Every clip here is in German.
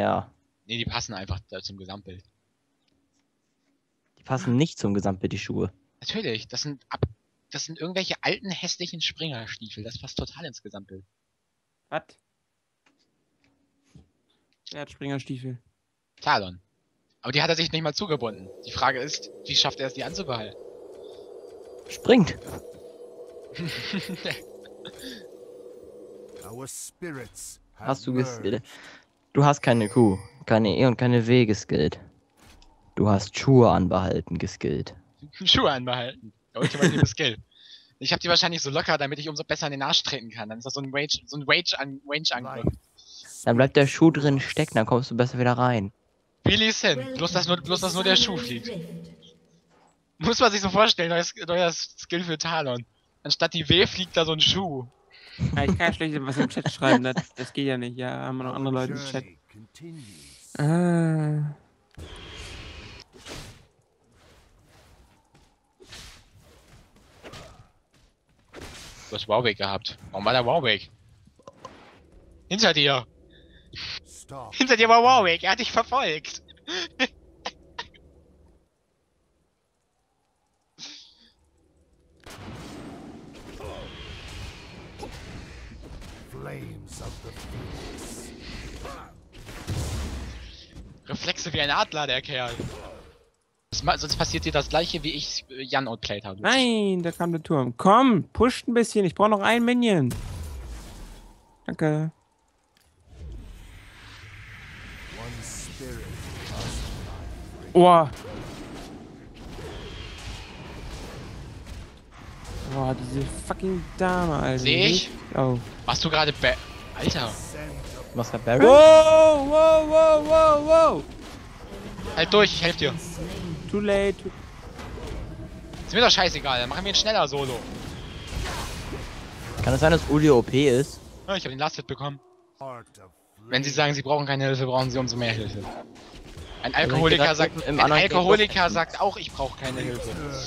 Naja. Nee, die passen einfach zum Gesamtbild. Die passen nicht zum Gesamtbild, die Schuhe. Natürlich, das sind irgendwelche alten, hässlichen Springerstiefel. Das passt total ins Gesamtbild. Was? Wer hat Springerstiefel? Talon. Aber die hat er sich nicht mal zugebunden. Die Frage ist, wie schafft er es, die anzubehalten? Springt! Hast du geskillt? Du hast keine Q, keine E und keine W geskillt. Du hast Schuhe anbehalten geskillt. Schuhe anbehalten. Der ultimative Skill. Ich habe die wahrscheinlich so locker, damit ich umso besser in den Arsch treten kann. Dann ist das so ein Range-Angriff. Dann bleibt der Schuh drin stecken, dann kommst du besser wieder rein. Wie liest hin? Bloß dass nur der Schuh fliegt. Muss man sich so vorstellen, neuer Skill für Talon. Anstatt die W fliegt da so ein Schuh. Ja, ich kann ja schlecht was im Chat schreiben, das geht ja nicht. Ja, haben wir noch andere Leute im Chat. Ah. Du hast Warwick gehabt. Warum war der Warwick? Hinter dir! Hinter dir war Warwick, er hat dich verfolgt! Reflexe wie ein Adler, der Kerl. Sonst passiert dir das gleiche, wie ich Jan outplayed habe. Nein, da kam der Turm. Komm, pusht ein bisschen, ich brauche noch einen Minion. Danke. Oh. Boah, diese fucking Dame, Alter. Seh ich? Oh. Machst du gerade Alter. Was hat Baron? Wow, wow, wow, wow, wow. Halt durch, ich helfe dir. Too late. Ist mir doch scheißegal, dann machen wir ein schneller Solo. Kann es sein, dass Uli OP ist? Ja, ich habe den Last Hit bekommen. Wenn Sie sagen, Sie brauchen keine Hilfe, brauchen Sie umso mehr Hilfe. Ein Alkoholiker sagt auch, ich brauche keine Hilfe.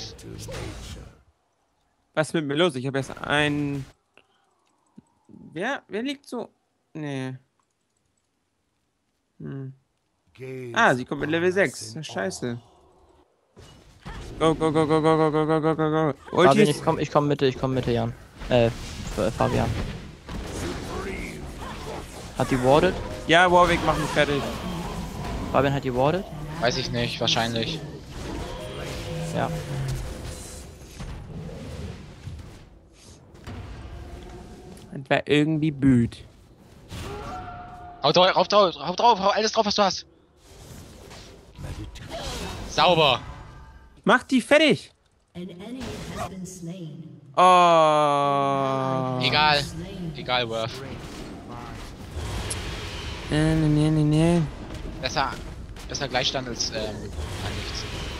Was ist mit mir los? Ich habe erst ein... Wer liegt so... Nee. Ah, sie kommt mit Level 6. Scheiße. Go, go, go, go, go, go, go, go, go, go, go. Fabian, ich komm Mitte, Jan. Fabian. Hat die warded? Ja, Warwick, mach mich fertig. Fabian hat die warded? Weiß ich nicht, wahrscheinlich. Ja. Und war irgendwie blöd. Hau drauf, hau alles drauf, was du hast. Sauber. Mach die fertig! Oh. Egal, Worth. Nee. Besser Gleichstand als an nichts.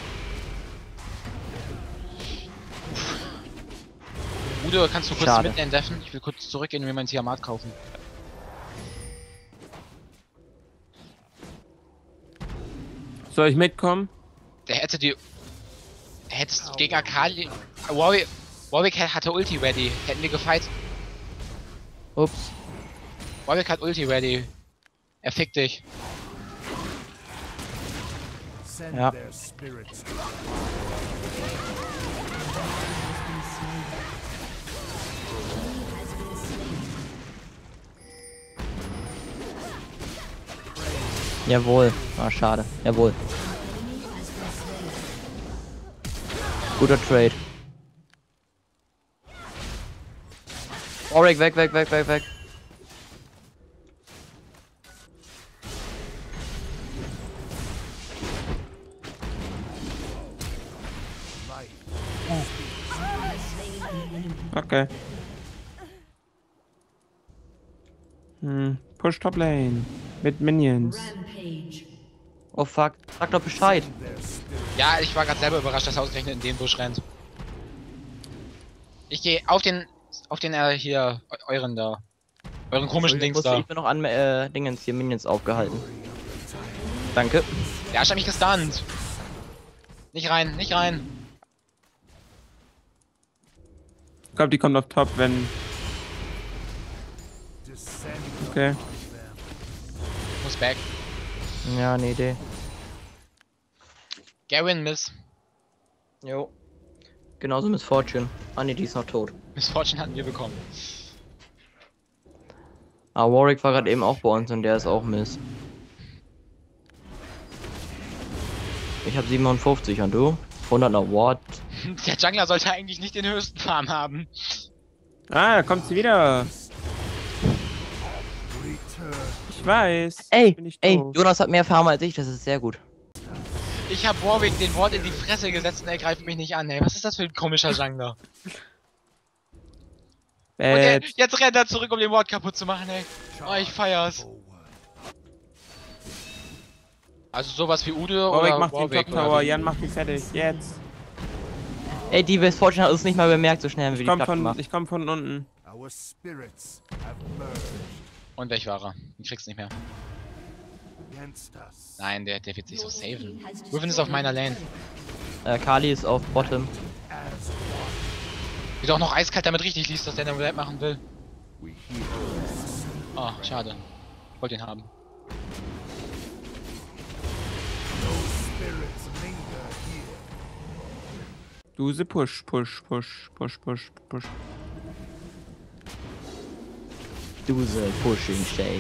Udo, kannst du kurz mitten endeffen? Ich will kurz zurückgehen und mir mein Tiamat kaufen. Soll ich mitkommen? Der hätte die... Hättest gegen Akali... Warwick hatte Ulti ready. Hätten wir gefight. Ups. Warwick hat Ulti ready. Er fickt dich. Ja. Jawohl. Ah, schade. Jawohl. Guter Trade. Warwick, weg. Okay. Push Top Lane. Mit Minions. Oh fuck. Sag doch Bescheid. Ja, ich war gerade selber überrascht, dass er ausgerechnet in den Busch rennt. Ich gehe auf den hier, euren komischen Dings da. Ich bin noch an Dingens hier, Minions aufgehalten. Danke. Der Arsch hat mich gestunt. Nicht rein. Ich glaube, die kommt auf Top, wenn... Okay. Muss back. Ja, eine Idee. Garen, Miss. Jo. Genauso Miss Fortune. Ah ne, die ist noch tot. Miss Fortune hatten wir bekommen. Ah, Warwick war gerade eben auch bei uns und der ist auch Miss. Ich habe 57 und du? 100er Ward. Der Jungler sollte eigentlich nicht den höchsten Farm haben. Ah, da kommt sie wieder. Ich weiß. Ey, bin ich ey, doof. Jonas hat mehr Farm als ich, das ist sehr gut. Ich hab Warwick den Ward in die Fresse gesetzt und er greift mich nicht an, ey. Was ist das für ein komischer Jungler? Und jetzt rennt er zurück, um den Ward kaputt zu machen, ey. Oh, ich feier's. Also sowas wie Ude Warwick oder macht Warwick den Top Tower, Jan macht ihn fertig, jetzt. Ey, die Miss Fortune hat uns nicht mal bemerkt, so schnell haben wir die platt gemacht. Ich komm von unten. Und weg war er. Den kriegst nicht mehr. Nein, der wird sich so saven. Riven ist auf meiner Lane. Kali ist auf Bottom. Wie doch noch eiskalt damit richtig liest, dass der eine Welt machen will. Oh, schade. Ich wollte ihn haben. Duse push. Duse pushing shake.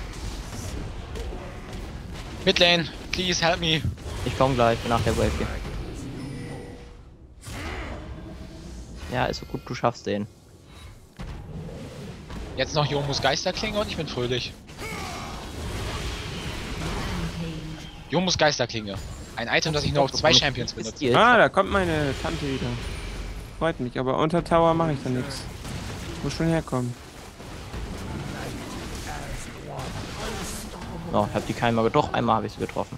Midlane, please help me. Ich komm gleich nach der Wave hier. Ja, ist so gut, du schaffst den. Jetzt noch Jomus Geisterklinge und ich bin fröhlich. Jomus Geisterklinge. Ein Item, das ich nur auf 2 Champions benutze. Ah, da kommt meine Tante wieder. Freut mich, aber unter Tower mache ich da nichts. Muss schon herkommen. Oh, ich hab die keinmal doch einmal habe ich sie getroffen.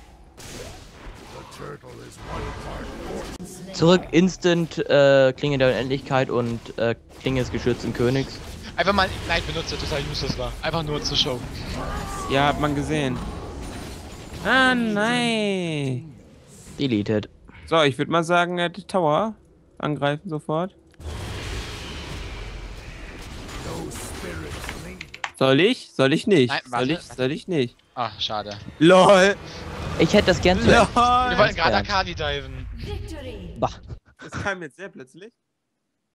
Zurück, Instant, Klinge der Unendlichkeit und Klinge des geschützten Königs. Einfach mal Ignite benutzt, der total useless war. Einfach nur zur Show. Ja, hat man gesehen. Ah, nein. Deleted. So, ich würde mal sagen, die Tower angreifen sofort. Soll ich? Soll ich nicht? Nein, Soll ich nicht? Ach, schade. LOL. Ich hätte das gern zu. Wir wollten gerade Akali diven. Bah. Das kam jetzt sehr plötzlich.